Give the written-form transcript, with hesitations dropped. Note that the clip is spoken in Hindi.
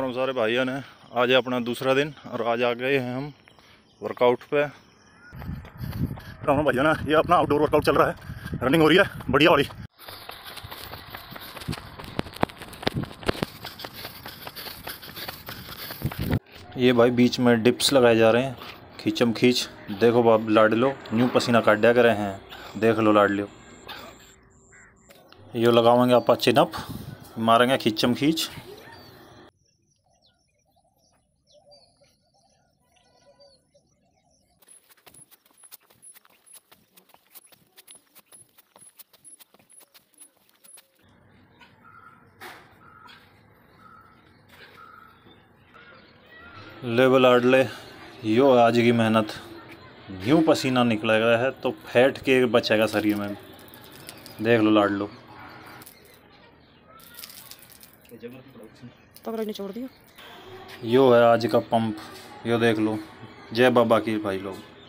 राम सारे भाइयों ने। आज है अपना दूसरा दिन और आज आ गए हैं हम वर्कआउट पे। राम भाइयों ने ये अपना आउटडोर वर्कआउट चल रहा है, रनिंग हो रही है बढ़िया वाली। ये भाई बीच में डिप्स लगाए जा रहे हैं, खींचम खींच। देखो बाप लाडलो न्यू पसीना काट दिया करे हैं, देख लो लाडलो। यो लगावेंगे आप चिनअप, मारेंगे खींचम खींच। लेवल आडले यो आज की मेहनत, यूँ पसीना निकलेगा है तो फैट के बचेगा शरीर में। देख लो लाडलो, छोड़ दिया। यो है आज का पंप, यो देख लो। जय बाबा की भाई लोग।